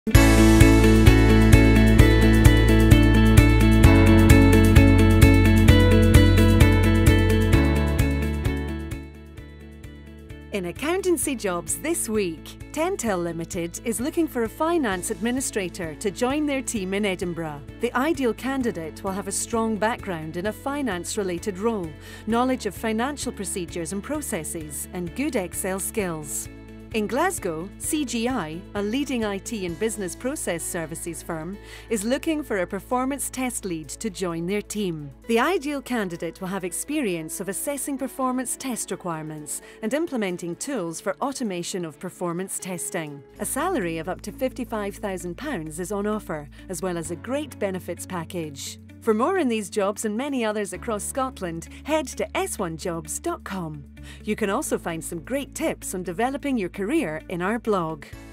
In accountancy jobs this week, Tentel Limited is looking for a finance administrator to join their team in Edinburgh. The ideal candidate will have a strong background in a finance-related role, knowledge of financial procedures and processes, and good Excel skills. In Glasgow, CGI, a leading IT and business process services firm, is looking for a performance test lead to join their team. The ideal candidate will have experience of assessing performance test requirements and implementing tools for automation of performance testing. A salary of up to £55,000 is on offer, as well as a great benefits package. For more on these jobs and many others across Scotland, head to s1jobs.com. You can also find some great tips on developing your career in our blog.